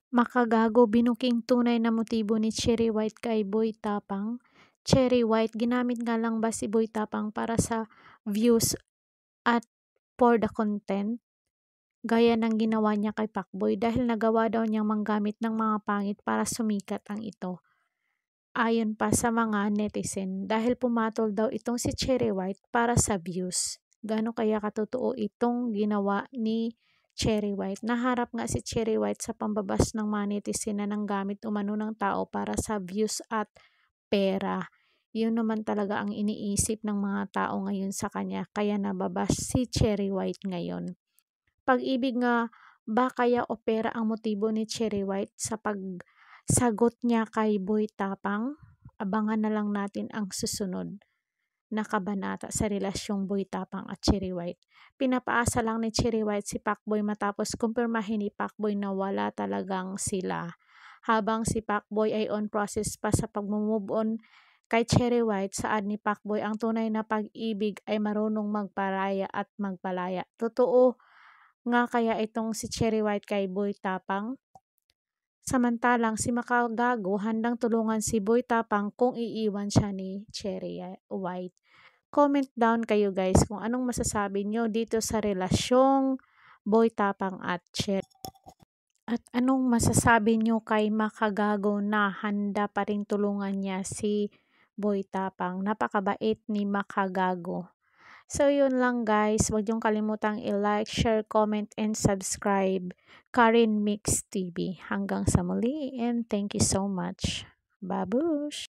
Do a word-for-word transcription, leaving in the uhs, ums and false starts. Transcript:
Makagago, binuking tunay na motibo ni Cherry White kay Boy Tapang. Cherry White, ginamit nga lang ba si Boy Tapang para sa views at for the content? Gaya ng ginawa niya kay Pacboy dahil nagawa daw niyang manggamit ng mga pangit para sumikat ang ito. Ayon pa sa mga netizen, dahil pumatol daw itong si Cherry White para sa views. Gano'n kaya katotoo itong ginawa ni Cherry White? Naharap nga si Cherry White sa pambabas ng mga netizen na nanggamit umano ng tao para sa views at pera. Yun naman talaga ang iniisip ng mga tao ngayon sa kanya, kaya nababas si Cherry White ngayon. Pag-ibig nga ba kaya o pera ang motibo ni Cherry White sa pagsagot niya kay Boy Tapang? Abangan na lang natin ang susunod na kabanata sa relasyong Boy Tapang at Cherry White. Pinapaasa lang ni Cherry White si Pacboy matapos kumpirmahin ni Pacboy na wala talagang sila. Habang si Pacboy ay on process pa sa pag-move on kay Cherry White, saad ni Pacboy ang tunay na pag-ibig ay marunong magparaya at magpalaya. Totoo nga kaya itong si Cherry White kay Boy Tapang? Samantalang si Makagago handang tulungan si Boy Tapang kung iiwan siya ni Cherry White. Comment down kayo guys kung anong masasabi nyo dito sa relasyong Boy Tapang at Cherry. At anong masasabi nyo kay Makagago na handa pa ring tulungan niya si Boy Tapang? Napakabait ni Makagago. So yun lang guys, huwag niyong kalimutang i-like, share, comment, and subscribe Karin Mix T V. Hanggang sa muli and thank you so much. Babush!